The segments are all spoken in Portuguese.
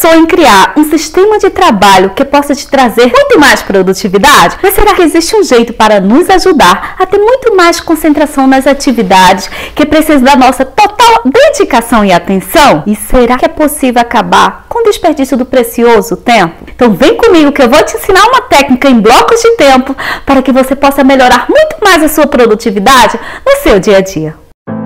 pensou em criar um sistema de trabalho que possa te trazer muito mais produtividade? Mas será que existe um jeito para nos ajudar a ter muito mais concentração nas atividades que precisam da nossa total dedicação e atenção? E será que é possível acabar com o desperdício do precioso tempo? Então vem comigo que eu vou te ensinar uma técnica em blocos de tempo para que você possa melhorar muito mais a sua produtividade no seu dia a dia.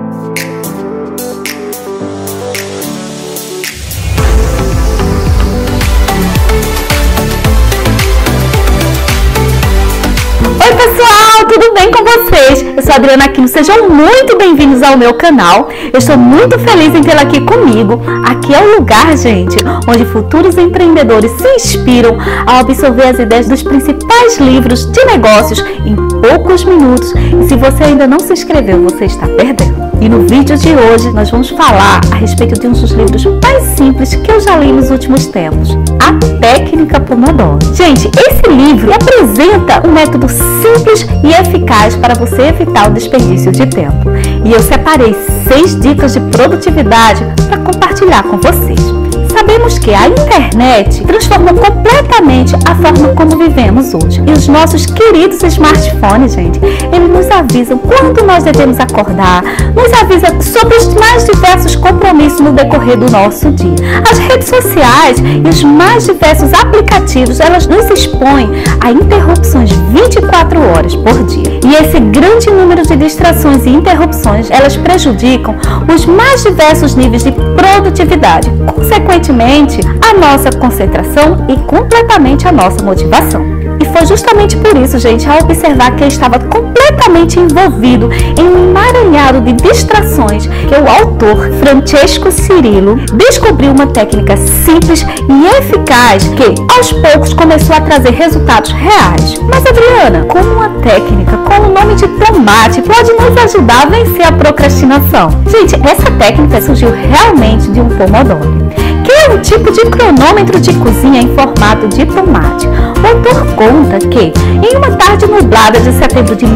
Oi pessoal, tudo bem com vocês? Eu sou a Adriana Aquino, sejam muito bem-vindos ao meu canal. Eu estou muito feliz em tê-la aqui comigo. Aqui é o lugar, gente, onde futuros empreendedores se inspiram a absorver as ideias dos principais livros de negócios em poucos minutos. E se você ainda não se inscreveu, você está perdendo. E no vídeo de hoje nós vamos falar a respeito de um dos livros mais simples que eu já li nos últimos tempos, A Técnica Pomodoro. Gente, esse livro apresenta um método simples e eficaz para você evitar o desperdício de tempo. E eu separei 6 dicas de produtividade para compartilhar com vocês. Sabemos que a internet transformou completamente a forma como vivemos hoje. E os nossos queridos smartphones, gente, eles nos avisam quando nós devemos acordar, nos avisam sobre os mais diversos compromissos no decorrer do nosso dia. As redes sociais e os mais diversos aplicativos, elas nos expõem a interrupções 24 horas por dia. E esse grande número de distrações e interrupções, elas prejudicam os mais diversos níveis de produtividade, consequentemente a nossa concentração e completamente a nossa motivação. E foi justamente por isso, gente, ao observar que eu estava completamente envolvido em um emaranhado de distrações, que o autor Francesco Cirillo descobriu uma técnica simples e eficaz que, aos poucos, começou a trazer resultados reais. Mas, Adriana, como uma técnica com o nome de tomate pode nos ajudar a vencer a procrastinação? Gente, essa técnica surgiu realmente de um Pomodoro, que é um tipo de cronômetro de cozinha em formato de tomate. O autor conta que, em uma tarde nublada de setembro de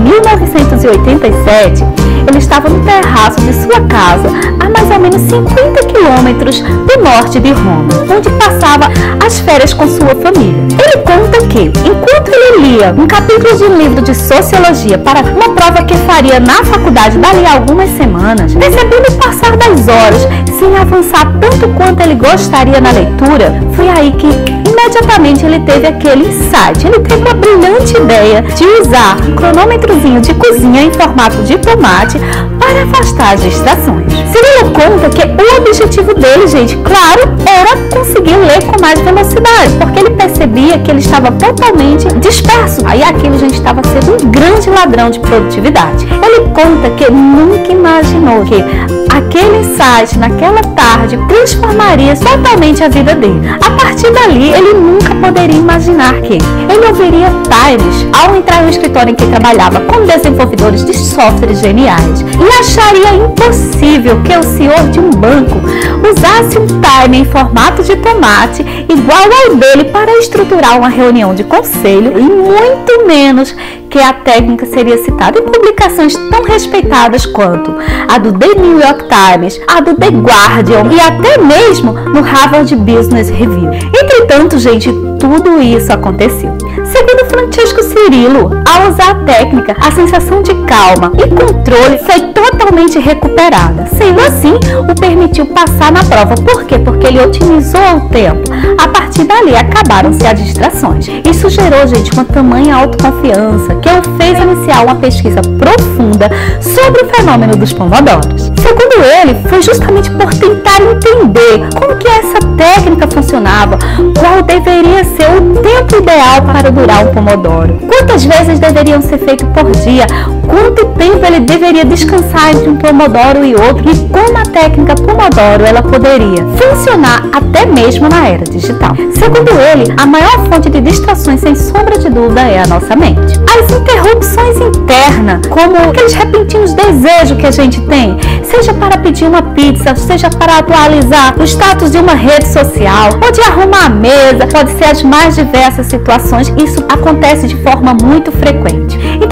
1987, ele estava no terraço de sua casa, a mais ou menos 50 quilômetros do norte de Roma, onde passava as férias com sua família. Ele conta que, enquanto ele lia um capítulo de um livro de sociologia para uma prova que faria na faculdade dali a algumas semanas, percebendo o passar das horas sem avançar tanto quanto ele gostaria na leitura, foi aí que imediatamente ele teve aquele insight. Ele teve uma brilhante ideia de usar um cronômetrozinho de cozinha em formato de tomate para afastar as distrações. Cirillo conta que o objetivo dele, gente, claro, era conseguir ler com mais velocidade, porque ele percebia que ele estava totalmente disperso. Aí aquilo, gente, estava sendo um grande ladrão de produtividade. Ele conta que nunca imaginou que aquele insight naquela tarde transformaria totalmente a vida dele. A partir dali, ele nunca poderia imaginar que ele ouviria times ao entrar no escritório em que trabalhava com desenvolvedores de softwares geniais e acharia impossível que o CEO de um banco usasse um timer em formato de tomate igual ao dele para estruturar uma reunião de conselho, e muito menos que a técnica seria citada em publicações tão respeitadas quanto a do The New York Times, a do The Guardian e até mesmo no Harvard Business Review. Entretanto, gente, tudo isso aconteceu. Segundo Francesco Cirillo, ao usar a técnica, a sensação de calma e controle foi totalmente recuperada. Sendo assim, o permitiu passar na prova. Por quê? Porque ele otimizou o tempo. A partir dali, acabaram-se as distrações. Isso gerou, gente, uma tamanha autoconfiança que o fez iniciar uma pesquisa profunda sobre o fenômeno dos pomodoros. Segundo ele, foi justamente por tentar entender como que essa técnica funcionava, qual deveria ser o tempo ideal para durar um pomodoro, quantas vezes deveriam ser feitos por dia, quanto tempo ele deveria descansar entre um pomodoro e outro, e como a técnica pomodoro ela poderia funcionar até mesmo na era digital. Segundo ele, a maior fonte de distrações, sem sombra de dúvida, é a nossa mente. As interrupções internas, como aqueles repentinos desejos que a gente tem, seja para pedir uma pizza, seja para atualizar o status de uma rede social, ou de arrumar a mesa, pode ser as mais diversas situações, isso acontece de forma muito frequente. Então, entendendo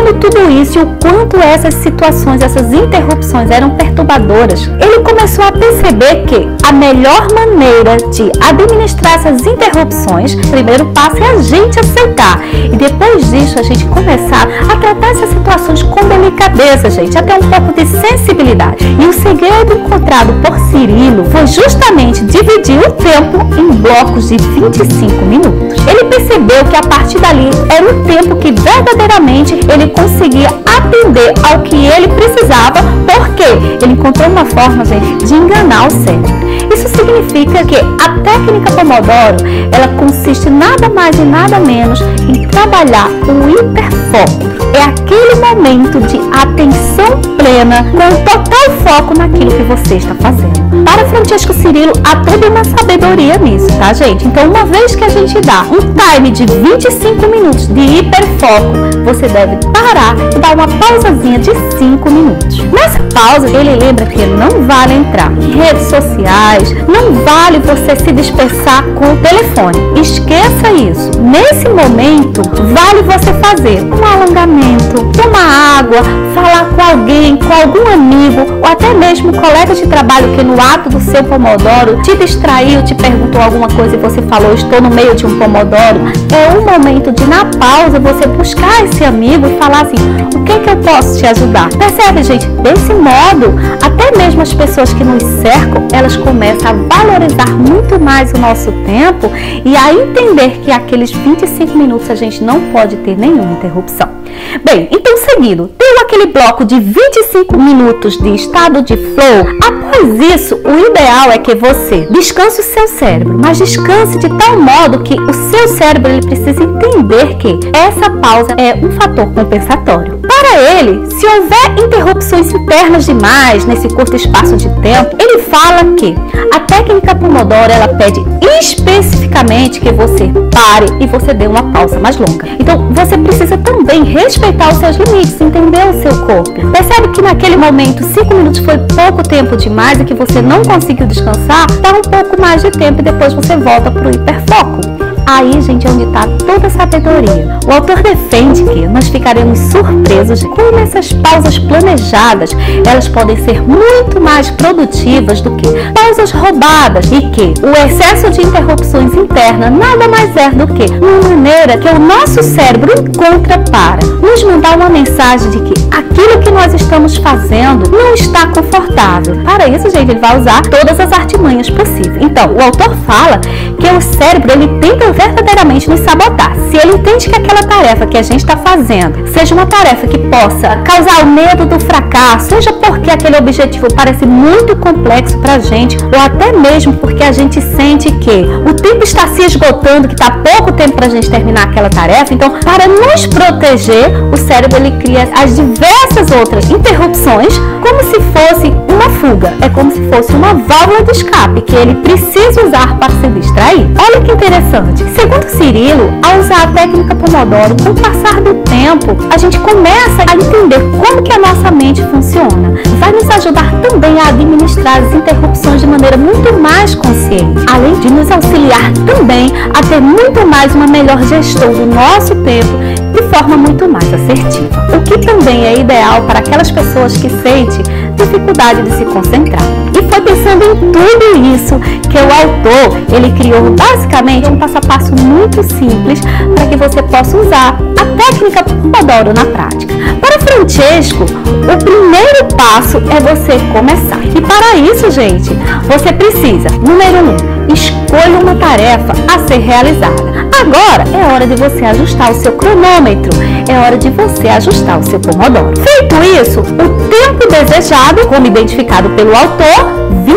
vendo tudo isso e o quanto essas situações, essas interrupções eram perturbadoras, ele começou a perceber que a melhor maneira de administrar essas interrupções, o primeiro passo é a gente aceitar. E depois disso, a gente começar a tratar essas situações com delicadeza, gente, até um pouco de sensibilidade. E o segredo encontrado por Cirilo foi justamente dividir o tempo em blocos de 25 minutos. Ele percebeu que a partir dali era um tempo que verdadeiramente ele conseguia atender ao que ele precisava, porque ele encontrou uma forma, gente, de enganar o cérebro. Isso significa que a técnica Pomodoro, ela consiste nada mais e nada menos em trabalhar o hiperfoco. É aquele momento de atenção plena, com total foco naquilo que você está fazendo. Para Francesco Cirilo, há toda uma sabedoria nisso, tá, gente? Então, uma vez que a gente dá um time de 25 minutos de hiperfoco, você deve parar e dar uma pausazinha de 5 minutos. Nessa pausa, ele lembra que não vale entrar em redes sociais, não vale você se dispersar com o telefone. Esqueça isso. Nesse momento, vale você fazer um alongamento, tomar água, falar com alguém, com algum amigo, ou até mesmo um colega de trabalho que no ato do seu Pomodoro te distraiu, te perguntou alguma coisa e você falou, estou no meio de um Pomodoro. É um momento de, na pausa, você buscar esse amigo e falar assim, o que eu posso te ajudar? Percebe, gente? Desse modo, até mesmo as pessoas que nos cercam, elas começam a valorizar muito mais o nosso tempo e a entender que aqueles 25 minutos a gente não pode ter nenhuma interrupção. Bem, então seguindo, tem aquele bloco de 25 minutos de estado de flow. Após isso, o ideal é que você descanse o seu cérebro, mas descanse de tal modo que o seu cérebro ele precisa entender que essa pausa é um fator compensatório. Para ele, se houver interrupções internas demais nesse curto espaço de tempo, ele fala que a técnica Pomodoro ela pede especificamente que você pare e você dê uma pausa mais longa. Então, você precisa também respeitar os seus limites, entender o seu corpo. Percebe que naquele momento 5 minutos foi pouco tempo demais e que você não conseguiu descansar? Dá um pouco mais de tempo e depois você volta para o hiperfoco. Aí, gente, é onde está toda a sabedoria. O autor defende que nós ficaremos surpresos de como essas pausas planejadas, elas podem ser muito mais produtivas do que pausas roubadas e que o excesso de interrupções internas nada mais é do que uma maneira que o nosso cérebro encontra para nos mandar uma mensagem de que aquilo que nós estamos fazendo não está confortável. Para isso, gente, ele vai usar todas as artimanhas possíveis. Então, o autor fala que o cérebro, ele tenta verdadeiramente nos sabotar. Se ele entende que aquela tarefa que a gente está fazendo seja uma tarefa que possa causar o medo do fracasso, seja porque aquele objetivo parece muito complexo para a gente, ou até mesmo porque a gente sente que o tempo está se esgotando, que está pouco tempo para a gente terminar aquela tarefa. Então, para nos proteger, o cérebro ele cria as diversas outras interrupções como se fosse uma fuga, é como se fosse uma válvula de escape que ele precisa usar para se distrair. Olha que interessante. Segundo Cirilo, ao usar a técnica Pomodoro, com o passar do tempo, a gente começa a entender como que a nossa mente funciona. Vai nos ajudar também a administrar as interrupções de maneira muito mais consciente, além de nos auxiliar também a ter muito mais uma melhor gestão do nosso tempo de forma muito mais assertiva. O que também é ideal para aquelas pessoas que sentem dificuldade de se concentrar. E foi pensando em tudo isso que o autor ele criou basicamente um passo a passo muito simples para que você possa usar a técnica Pomodoro na prática. Para Francesco, o primeiro passo é você começar. E para isso, gente, você precisa, número 1, escolha uma tarefa a ser realizada. Agora é hora de você ajustar o seu cronômetro, é hora de você ajustar o seu Pomodoro. Feito isso, o tempo desejado, como identificado pelo autor,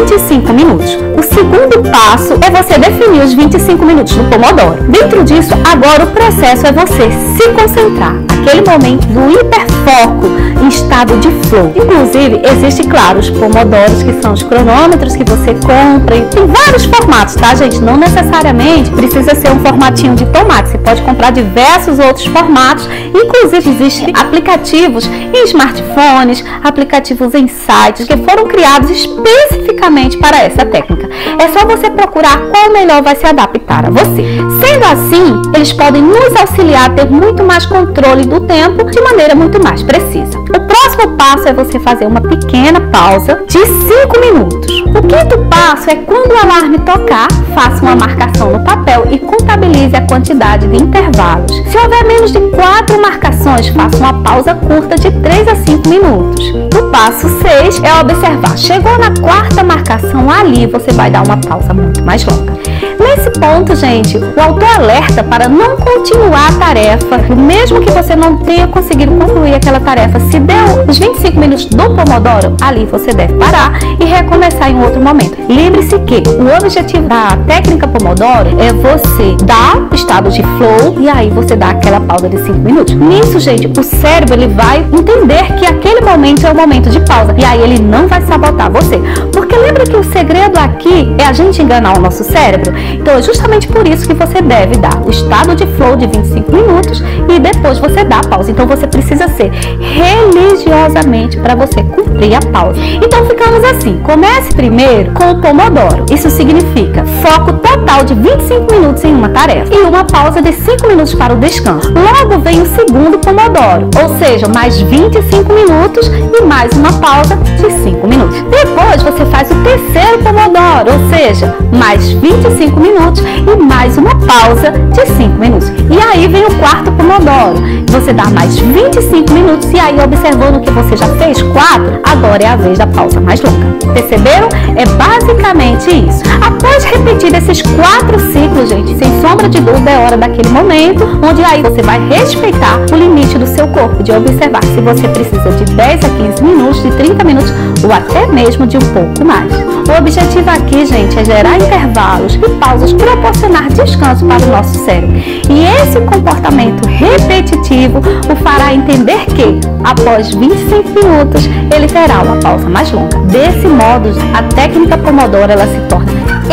25 minutos. O segundo passo é você definir os 25 minutos no Pomodoro. Dentro disso, agora o processo é você se concentrar. Aquele momento do hiperfoco em estado de flow. Inclusive, existe, claro, os Pomodoros, que são os cronômetros que você compra. E tem vários formatos, tá, gente? Não necessariamente precisa ser um formatinho de tomate. Você pode comprar diversos outros formatos. Inclusive, existem aplicativos em smartphones, aplicativos em sites que foram criados especificamente especificamente para essa técnica. É só você procurar qual melhor vai se adaptar a você. Sendo assim, eles podem nos auxiliar a ter muito mais controle do tempo de maneira muito mais precisa. O próximo passo é você fazer uma pequena pausa de 5 minutos. O quinto passo é quando o alarme tocar, faça uma marcação no papel e contabilize a quantidade de intervalos. Se houver menos de 4 marcações, faça uma pausa curta de 3 a 5 minutos. O passo 6 é observar. Chegou na 4ª marcação, ali você vai dar uma pausa muito mais longa. Nesse ponto, gente, o autor alerta para não continuar a tarefa, mesmo que você não tenha conseguido concluir aquela tarefa. Se deu os 25 minutos do Pomodoro, ali você deve parar e recomeçar em outro momento. Lembre-se que o objetivo da técnica Pomodoro é você dar o estado de flow e aí você dá aquela pausa de 5 minutos. Nisso, gente, o cérebro ele vai entender que aquele momento é o momento de pausa e aí ele não vai sabotar você. Porque lembra que o segredo aqui é a gente enganar o nosso cérebro? Então é justamente por isso que você deve dar o estado de flow de 25 minutos e depois você dá a pausa. Então você precisa ser religiosamente para você cumprir a pausa. Então ficamos assim, comece primeiro com o Pomodoro. Isso significa foco total de 25 minutos em uma tarefa e uma pausa de 5 minutos para o descanso. Logo vem o segundo Pomodoro, ou seja, mais 25 minutos e mais uma pausa de 5 minutos. Depois você faz o terceiro Pomodoro, ou seja, mais 25 minutos e mais uma pausa de 5 minutos. E aí vem o quarto Pomodoro. Você dá mais 25 minutos e aí, observando que você já fez 4, agora é a vez da pausa mais longa. Perceberam? É basicamente isso. Após repetir esses 4 ciclos, gente, sem sombra de dúvida, é hora daquele momento onde aí você vai respeitar o limite do seu corpo, de observar se você precisa de 10 a 15 minutos, de 30 minutos ou até mesmo de um pouco mais. O objetivo aqui, gente, é gerar intervalos e pausas, proporcionar descanso para o nosso cérebro. E esse comportamento repetitivo o fará entender que, após 25 minutos, ele terá uma pausa mais longa. Desse modo, a técnica Pomodoro ela se torna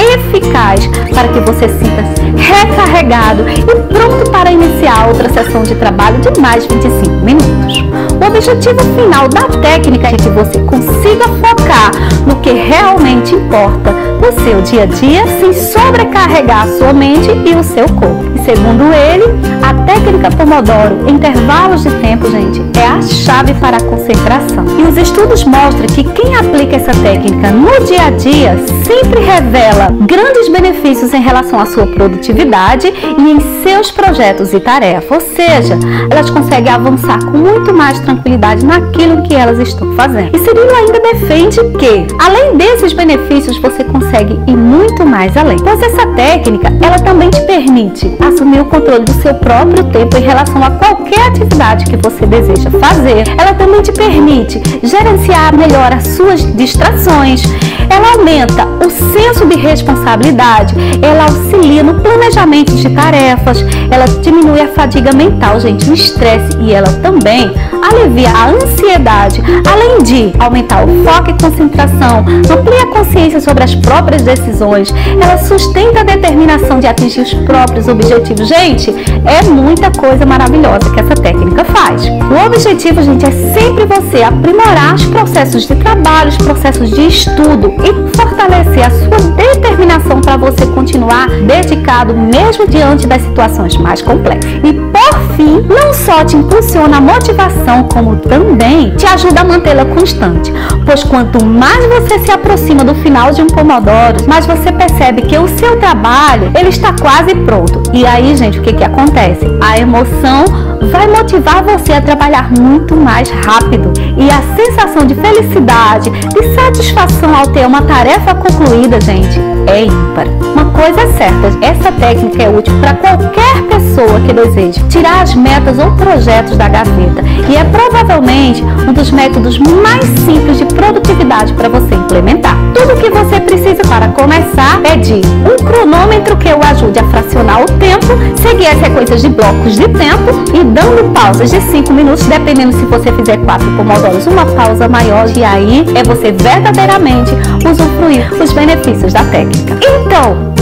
eficaz para que você sinta-se recarregado e pronto para iniciar outra sessão de trabalho de mais 25 minutos. O objetivo final da técnica é que você consiga focar no que realmente importa no seu dia a dia, sem sobrecarregar a sua mente e o seu corpo. E segundo ele, a técnica Pomodoro, intervalos de tempo, gente, é a chave para a concentração. E os estudos mostram que quem aplica essa técnica no dia a dia sempre revela grandes benefícios em relação à sua produtividade e em seus projetos e tarefas. Ou seja, elas conseguem avançar com muito mais tranquilidade naquilo que elas estão fazendo. E Cirilo ainda defende que, além desses benefícios, você consegue ir muito mais além. Pois essa técnica, ela também te permite assumir o controle do seu próprio tempo em relação a qualquer atividade que você deseja fazer. Ela também te permite gerenciar melhor as suas distrações. Ela aumenta o senso de responsabilidade, ela auxilia no planejamento de tarefas, ela diminui a fadiga mental, gente, o estresse, e ela também alivia a ansiedade, além de aumentar o foco e concentração, amplia a consciência sobre as próprias decisões, ela sustenta a determinação de atingir os próprios objetivos. Gente, é muita coisa maravilhosa que essa técnica faz. O objetivo, gente, é sempre você aprimorar os processos de trabalho, os processos de estudo e fortalecer a sua determinação para você continuar dedicado mesmo diante das situações mais complexas. E por fim, não só te impulsiona a motivação, como também te ajuda a mantê-la constante, pois quanto mais você se aproxima do final de um Pomodoro, mais você percebe que o seu trabalho ele está quase pronto. E aí, gente, o que acontece? A emoção vai motivar você a trabalhar muito mais rápido e a sensação de felicidade, de satisfação ao ter uma tarefa concluída, gente, é ímpar. Uma coisa é certa, essa técnica é útil para qualquer pessoa que deseje tirar as metas ou projetos da gaveta e é provavelmente um dos métodos mais simples de produtividade para você implementar. Tudo o que você precisa para começar é de um cronômetro que o ajude a fracionar o tempo, seguir as sequências de blocos de tempo e dando pausas de 5 minutos, dependendo se você fizer 4 pomodoros, uma pausa maior, e aí é você verdadeiramente usufruir os benefícios da técnica. Então,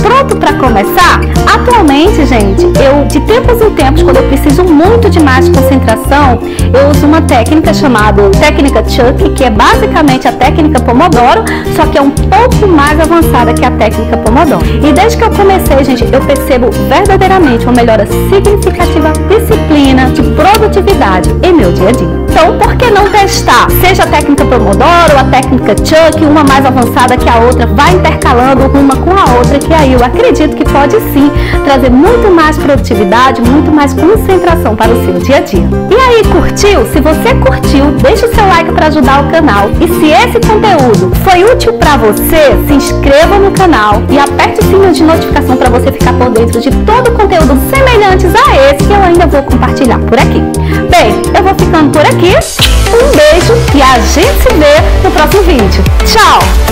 Pronto para começar? Atualmente, gente, eu de tempos em tempos, quando eu preciso muito de mais concentração, eu uso uma técnica chamada técnica Chuck, que é basicamente a técnica Pomodoro, só que é um pouco mais avançada que a técnica Pomodoro. E desde que eu comecei, gente, eu percebo verdadeiramente uma melhora significativa de disciplina, de produtividade em meu dia a dia. Então, por que não testar? Seja a técnica Pomodoro, a técnica Chuck, uma mais avançada que a outra, vai intercalando uma com a outra, que aí eu acredito que pode sim trazer muito mais produtividade, muito mais concentração para o seu dia a dia. E aí, curtiu? Se você curtiu, deixa o seu like para ajudar o canal. E se esse conteúdo foi útil para você, se inscreva no canal e aperte o sininho de notificação para você ficar por dentro de todo o conteúdo semelhantes a esse que eu ainda vou compartilhar por aqui. Bem, eu vou ficando por aqui. Um beijo e a gente se vê no próximo vídeo. Tchau!